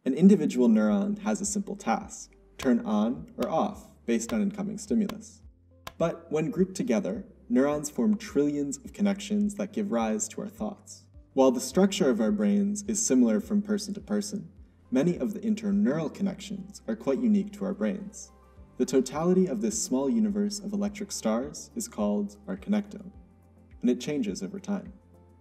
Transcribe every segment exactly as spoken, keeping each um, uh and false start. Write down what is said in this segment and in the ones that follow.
An individual neuron has a simple task: turn on or off based on incoming stimulus. But when grouped together, neurons form trillions of connections that give rise to our thoughts. While the structure of our brains is similar from person to person, many of the interneural connections are quite unique to our brains. The totality of this small universe of electric stars is called our connectome, and it changes over time.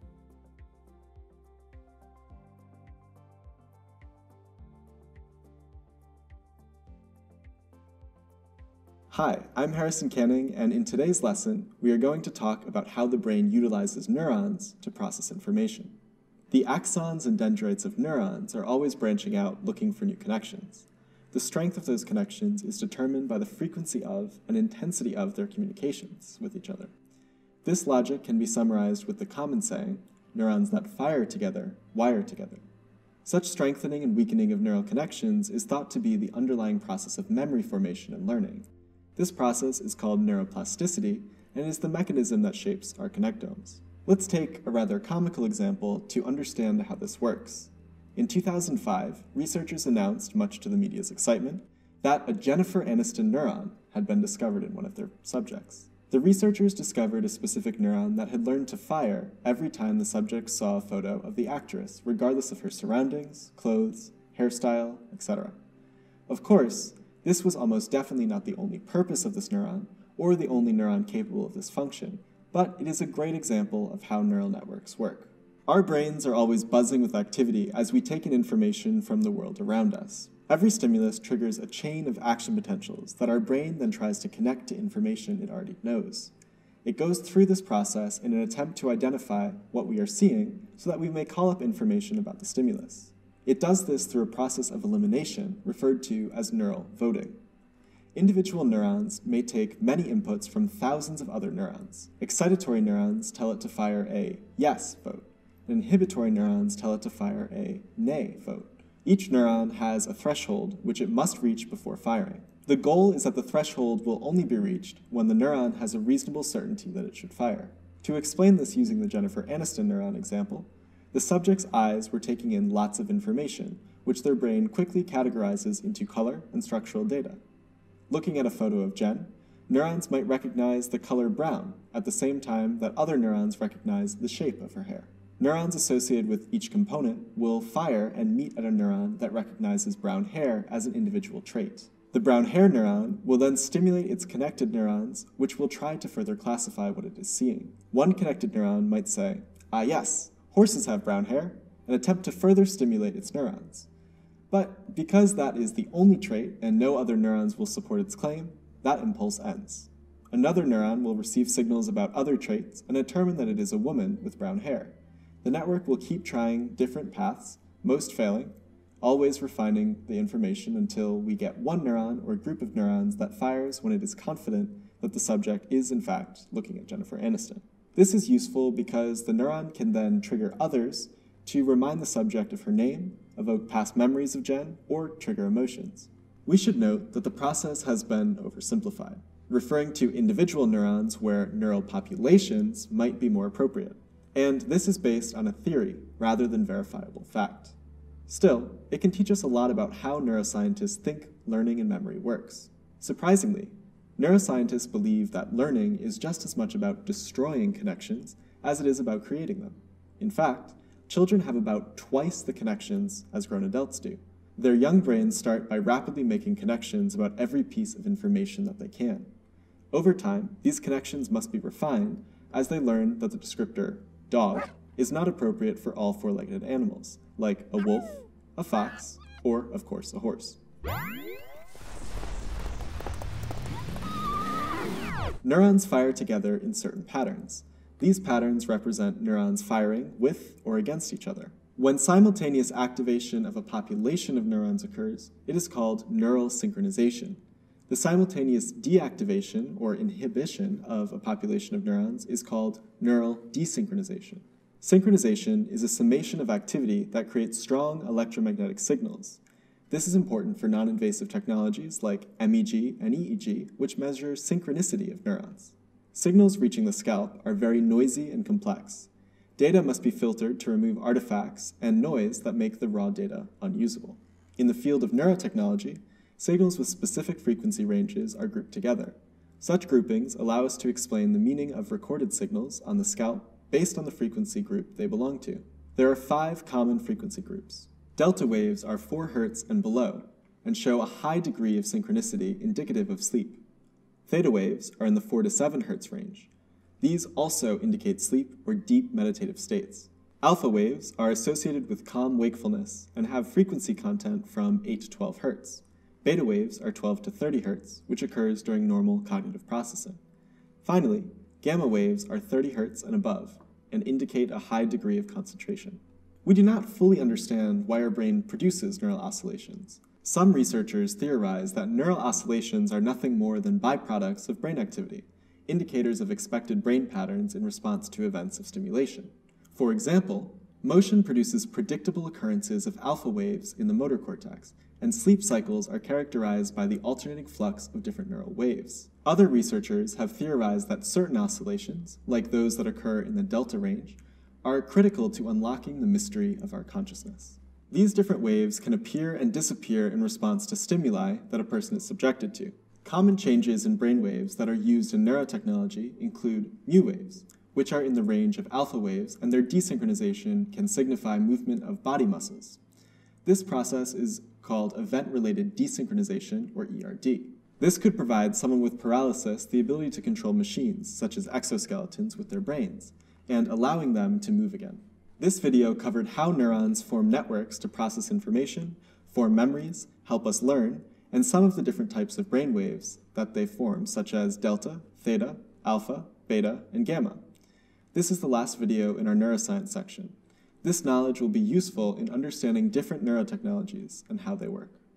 Hi, I'm Harrison Canning, and in today's lesson, we are going to talk about how the brain utilizes neurons to process information. The axons and dendrites of neurons are always branching out looking for new connections. The strength of those connections is determined by the frequency of and intensity of their communications with each other. This logic can be summarized with the common saying, neurons that fire together, wire together. Such strengthening and weakening of neural connections is thought to be the underlying process of memory formation and learning. This process is called neuroplasticity and is the mechanism that shapes our connectomes. Let's take a rather comical example to understand how this works. In two thousand five, researchers announced, much to the media's excitement, that a Jennifer Aniston neuron had been discovered in one of their subjects. The researchers discovered a specific neuron that had learned to fire every time the subject saw a photo of the actress, regardless of her surroundings, clothes, hairstyle, et cetera. Of course, this was almost definitely not the only purpose of this neuron, or the only neuron capable of this function, but it is a great example of how neural networks work. Our brains are always buzzing with activity as we take in information from the world around us. Every stimulus triggers a chain of action potentials that our brain then tries to connect to information it already knows. It goes through this process in an attempt to identify what we are seeing so that we may call up information about the stimulus. It does this through a process of elimination referred to as neural voting. Individual neurons may take many inputs from thousands of other neurons. Excitatory neurons tell it to fire a yes vote, and inhibitory neurons tell it to fire a nay vote. Each neuron has a threshold which it must reach before firing. The goal is that the threshold will only be reached when the neuron has a reasonable certainty that it should fire. To explain this using the Jennifer Aniston neuron example, the subject's eyes were taking in lots of information, which their brain quickly categorizes into color and structural data. Looking at a photo of Jen, neurons might recognize the color brown at the same time that other neurons recognize the shape of her hair. Neurons associated with each component will fire and meet at a neuron that recognizes brown hair as an individual trait. The brown hair neuron will then stimulate its connected neurons, which will try to further classify what it is seeing. One connected neuron might say, ah yes, horses have brown hair, and attempt to further stimulate its neurons. But because that is the only trait and no other neurons will support its claim, that impulse ends. Another neuron will receive signals about other traits and determine that it is a woman with brown hair. The network will keep trying different paths, most failing, always refining the information until we get one neuron or group of neurons that fires when it is confident that the subject is in fact looking at Jennifer Aniston. This is useful because the neuron can then trigger others to remind the subject of her name, evoke past memories of Jen, or trigger emotions. We should note that the process has been oversimplified, referring to individual neurons where neural populations might be more appropriate. And this is based on a theory rather than verifiable fact. Still, it can teach us a lot about how neuroscientists think learning and memory works. Surprisingly, neuroscientists believe that learning is just as much about destroying connections as it is about creating them. In fact, children have about twice the connections as grown adults do. Their young brains start by rapidly making connections about every piece of information that they can. Over time, these connections must be refined as they learn that the descriptor dog is not appropriate for all four-legged animals, like a wolf, a fox, or, of course, a horse. Neurons fire together in certain patterns. These patterns represent neurons firing with or against each other. When simultaneous activation of a population of neurons occurs, it is called neural synchronization. The simultaneous deactivation or inhibition of a population of neurons is called neural desynchronization. Synchronization is a summation of activity that creates strong electromagnetic signals. This is important for non-invasive technologies like M E G and E E G, which measure synchronicity of neurons. Signals reaching the scalp are very noisy and complex. Data must be filtered to remove artifacts and noise that make the raw data unusable. In the field of neurotechnology, signals with specific frequency ranges are grouped together. Such groupings allow us to explain the meaning of recorded signals on the scalp based on the frequency group they belong to. There are five common frequency groups. Delta waves are four hertz and below, and show a high degree of synchronicity indicative of sleep. Theta waves are in the four to seven hertz range. These also indicate sleep or deep meditative states. Alpha waves are associated with calm wakefulness and have frequency content from eight to twelve hertz. Beta waves are twelve to thirty hertz, which occurs during normal cognitive processing. Finally, gamma waves are thirty hertz and above, and indicate a high degree of concentration. We do not fully understand why our brain produces neural oscillations. Some researchers theorize that neural oscillations are nothing more than byproducts of brain activity, indicators of expected brain patterns in response to events of stimulation. For example, motion produces predictable occurrences of alpha waves in the motor cortex, and sleep cycles are characterized by the alternating flux of different neural waves. Other researchers have theorized that certain oscillations, like those that occur in the delta range, are critical to unlocking the mystery of our consciousness. These different waves can appear and disappear in response to stimuli that a person is subjected to. Common changes in brain waves that are used in neurotechnology include mu waves, which are in the range of alpha waves, and their desynchronization can signify movement of body muscles. This process is called event-related desynchronization, or E R D. This could provide someone with paralysis the ability to control machines, such as exoskeletons, with their brains, and allowing them to move again. This video covered how neurons form networks to process information, form memories, help us learn, and some of the different types of brain waves that they form, such as delta, theta, alpha, beta, and gamma. This is the last video in our neuroscience section. This knowledge will be useful in understanding different neurotechnologies and how they work.